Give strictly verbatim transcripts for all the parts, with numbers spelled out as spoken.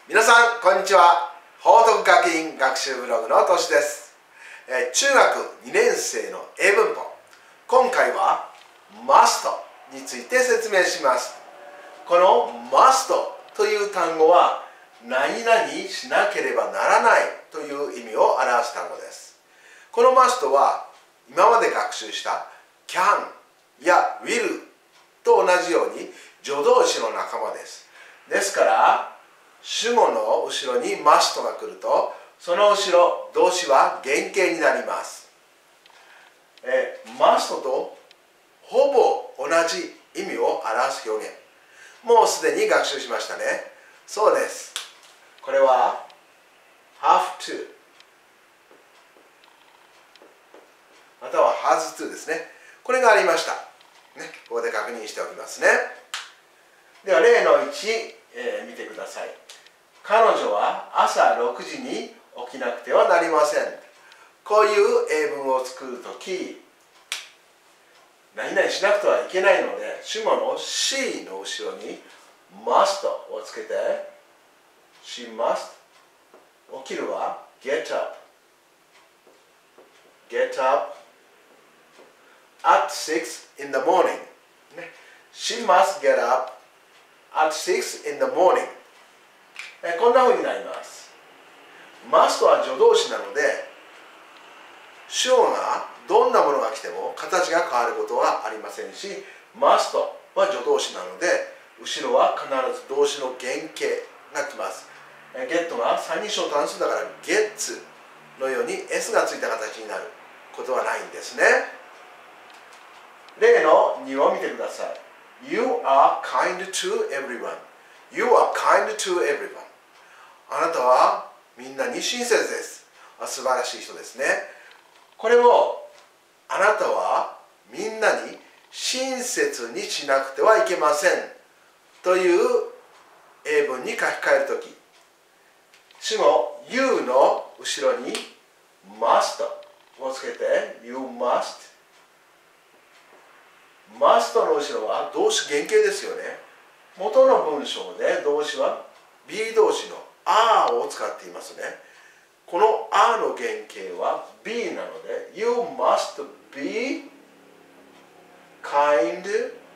皆さんこんにちは。報徳学院学習ブログのとしです。えー、中学にねん生の英文法、今回は must について説明します。この must という単語は何々しなければならないという意味を表す単語です。この must は今まで学習した can や will と同じように助動詞の仲間です。ですから主語の後ろに must が来ると、その後ろ動詞は原形になります。え must とほぼ同じ意味を表す表現、もうすでに学習しましたね。そうです。これは have to または has to ですね。これがありました、ね、ここで確認しておきますね。では例のいち、えー、見てください。彼女は朝ろくじに起きなくてはなりません。こういう英文を作るとき、何々しなくてはいけないので、主語の she の後ろに must をつけて、she must 起きるは get up get up at six in the morning、ね、she must get up at six in the morning。えこんな風になります。must は助動詞なので、主語がどんなものが来ても形が変わることはありませんし、must は助動詞なので、後ろは必ず動詞の原形が来ます。え get が三人称単数だから gets のように s がついた形になることはないんですね。例のにを見てください。You are kind to everyone. You are kind to everyone. あなたはみんなに親切です。あ、素晴らしい人ですね。これをあなたはみんなに親切にしなくてはいけませんという英文に書き換えるとき、主語 you の後ろに must をつけて you must must の後ろは動詞原形ですよね。元の文章で動詞は be 動詞の are を使っていますね。この are の原形は be なので You must be kind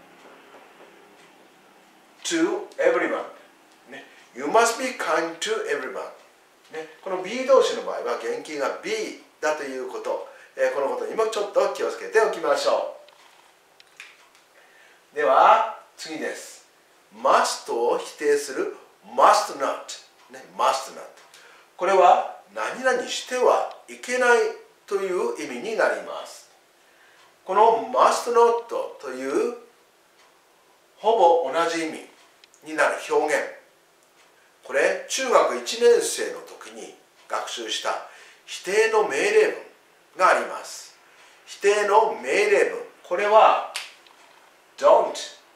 to everyone、ね、You must be kind to everyone、ね、この be 動詞の場合は原形が be だということ、えー、このことにもちょっと気をつけておきましょう。では次です。 must を否定する must not、ね、must not、 これは何々してはいけないという意味になります。この must not というほぼ同じ意味になる表現、これ中学いちねん生の時に学習した否定の命令文があります。否定の命令文、これは don't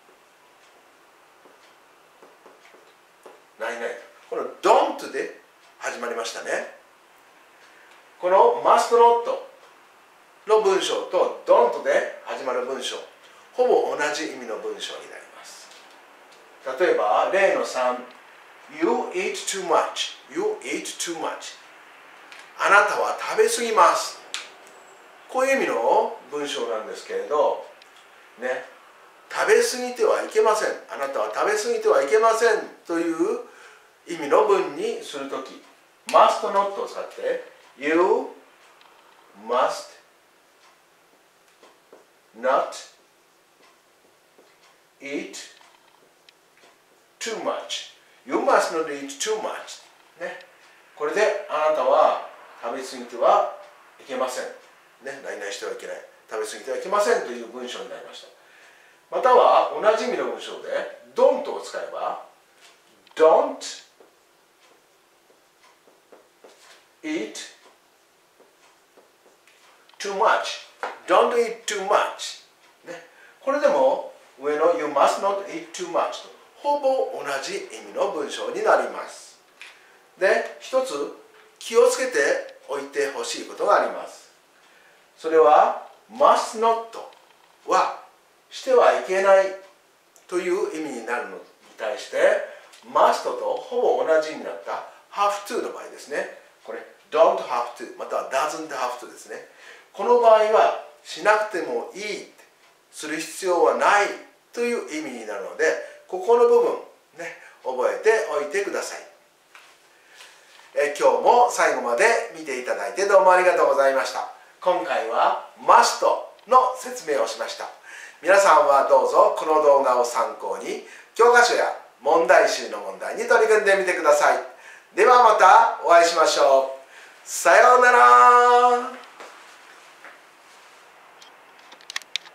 何々、この don't で始まりましたね。この must not の文章と don't で始まる文章、ほぼ同じ意味の文章になります。例えば例のさん、 You eat too much You eat too much、 あなたは食べ過ぎます。こういう意味の文章なんですけれどね、食べ過ぎてはいけません、あなたは食べ過ぎてはいけませんという意味の文にするとき、 must not を使って You must not eat too much You must not eat too much、ね、これであなたは食べ過ぎてはいけません、ね、何々してはいけない、食べ過ぎてはいけませんという文章になりました。または同じ意味の文章で don't を使えば don't eat too much don't eat too much、ね、これでも上の You must not eat too much とほぼ同じ意味の文章になります。で、一つ気をつけておいてほしいことがあります。それは must not はしてはいけないという意味になるのに対して must とほぼ同じになった have to の場合ですね。これ don't have to または doesn't have to ですね。この場合はしなくてもいい、する必要はないという意味になるので、ここの部分ね、覚えておいてください。え今日も最後まで見ていただいてどうもありがとうございました。今回は must の説明をしました。皆さんはどうぞこの動画を参考に教科書や問題集の問題に取り組んでみてください。ではまたお会いしましょう。さようなら。